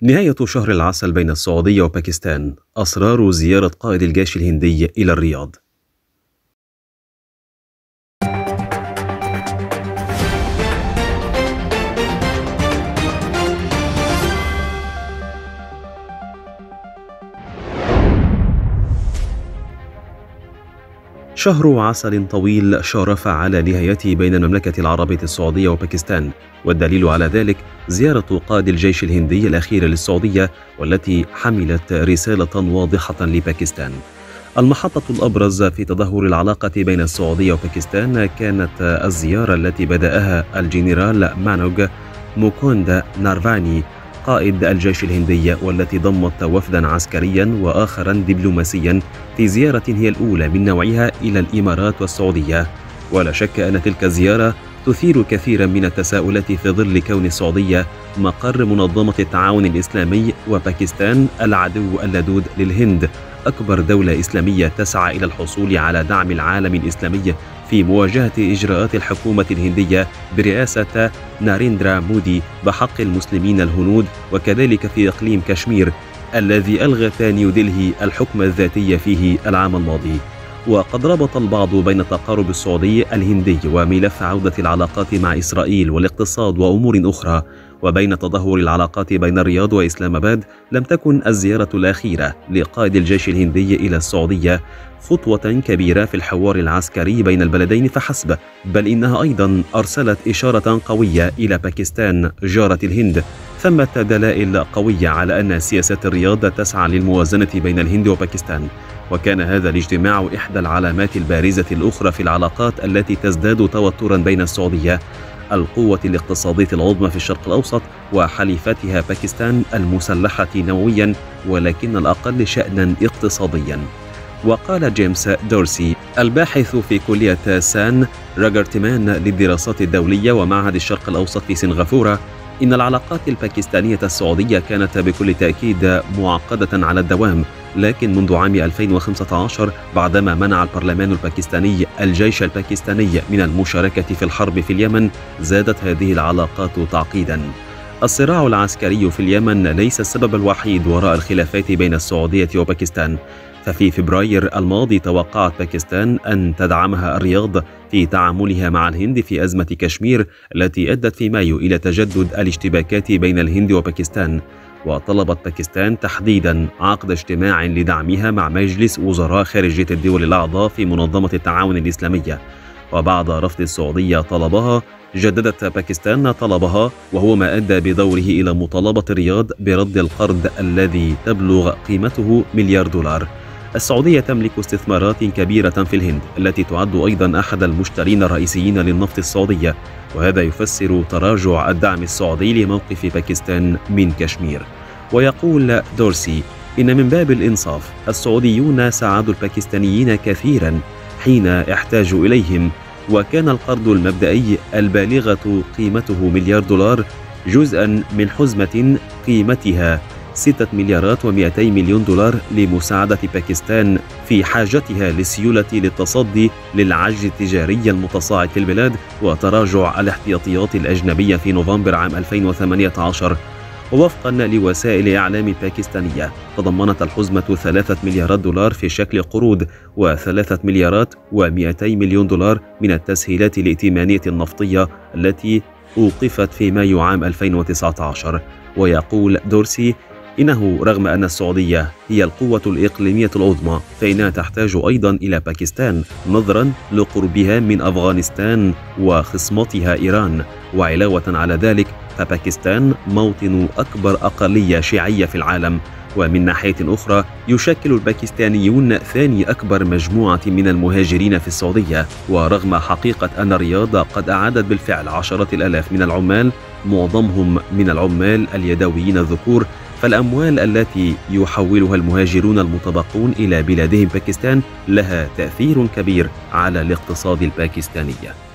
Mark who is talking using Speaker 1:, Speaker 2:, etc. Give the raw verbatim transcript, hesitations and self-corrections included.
Speaker 1: نهاية شهر العسل بين السعودية وباكستان، أسرار زيارة قائد الجيش الهندي إلى الرياض. شهر عسل طويل شارف على نهايته بين المملكة العربية السعودية وباكستان، والدليل على ذلك زيارة قائد الجيش الهندي الأخيرة للسعودية، والتي حملت رسالة واضحة لباكستان. المحطة الأبرز في تدهور العلاقة بين السعودية وباكستان كانت الزيارة التي بدأها الجنرال مانوغ موكوند نارفاني قائد الجيش الهندي، والتي ضمت وفدا عسكريا وآخرا دبلوماسيا في زيارة هي الأولى من نوعها إلى الإمارات والسعودية. ولا شك أن تلك الزيارة تثير كثيرا من التساؤلات في ظل كون السعودية مقر منظمة التعاون الإسلامي، وباكستان العدو اللدود للهند، أكبر دولة إسلامية تسعى إلى الحصول على دعم العالم الإسلامي في مواجهة إجراءات الحكومة الهندية برئاسة ناريندرا مودي بحق المسلمين الهنود، وكذلك في إقليم كشمير الذي ألغت نيو دلهي الحكم الذاتي فيه العام الماضي. وقد ربط البعض بين التقارب السعودي الهندي وملف عودة العلاقات مع إسرائيل والاقتصاد وأمور أخرى، وبين تدهور العلاقات بين الرياض وإسلام آباد. لم تكن الزيارة الأخيرة لقائد الجيش الهندي إلى السعودية خطوة كبيرة في الحوار العسكري بين البلدين فحسب، بل إنها أيضا أرسلت إشارة قوية إلى باكستان جارة الهند. ثمة دلائل قوية على أن سياسة الرياض تسعى للموازنة بين الهند وباكستان، وكان هذا الاجتماع إحدى العلامات البارزة الأخرى في العلاقات التي تزداد توترا بين السعودية، القوة الاقتصادية العظمى في الشرق الأوسط، وحليفتها باكستان المسلحة نوويا ولكن الأقل شأنا اقتصاديا. وقال جيمس دورسي الباحث في كلية سان راغرتمان للدراسات الدولية ومعهد الشرق الأوسط في سنغافورة إن العلاقات الباكستانية السعودية كانت بكل تأكيد معقدة على الدوام، لكن منذ عام ألفين وخمسة عشر بعدما منع البرلمان الباكستاني الجيش الباكستاني من المشاركة في الحرب في اليمن زادت هذه العلاقات تعقيدا. الصراع العسكري في اليمن ليس السبب الوحيد وراء الخلافات بين السعودية وباكستان، ففي فبراير الماضي توقعت باكستان أن تدعمها الرياض في تعاملها مع الهند في أزمة كشمير التي أدت في مايو إلى تجدد الاشتباكات بين الهند وباكستان. وطلبت باكستان تحديدا عقد اجتماع لدعمها مع مجلس وزراء خارجية الدول الأعضاء في منظمة التعاون الإسلامية، وبعد رفض السعودية طلبها جددت باكستان طلبها، وهو ما أدى بدوره إلى مطالبة الرياض برد القرض الذي تبلغ قيمته مليار دولار. السعودية تملك استثمارات كبيرة في الهند التي تعد أيضا أحد المشترين الرئيسيين للنفط السعودية، وهذا يفسر تراجع الدعم السعودي لموقف باكستان من كشمير. ويقول دورسي إن من باب الإنصاف السعوديون ساعدوا الباكستانيين كثيرا حين احتاجوا إليهم، وكان القرض المبدئي البالغة قيمته مليار دولار جزءا من حزمة قيمتها ستة مليارات ومئتي مليون دولار لمساعدة باكستان في حاجتها للسيولة للتصدي للعجز التجاري المتصاعد في البلاد وتراجع الاحتياطيات الأجنبية في نوفمبر عام ألفين وثمانية عشر. ووفقا لوسائل إعلام باكستانية تضمنت الحزمة ثلاثة مليارات دولار في شكل قروض وثلاثة مليارات ومئتي مليون دولار من التسهيلات الائتمانية النفطية التي أوقفت في مايو عام ألفين وتسعة عشر. ويقول دورسي إنه رغم أن السعودية هي القوة الإقليمية العظمى فإنها تحتاج أيضا إلى باكستان نظرا لقربها من أفغانستان وخصمتها إيران، وعلاوة على ذلك فباكستان موطن أكبر أقلية شيعية في العالم، ومن ناحية أخرى يشكل الباكستانيون ثاني أكبر مجموعة من المهاجرين في السعودية. ورغم حقيقة أن الرياض قد أعادت بالفعل عشرات الآلاف من العمال معظمهم من العمال اليدويين الذكور، فالأموال التي يحولها المهاجرون المتبقون إلى بلادهم باكستان لها تأثير كبير على الاقتصاد الباكستاني.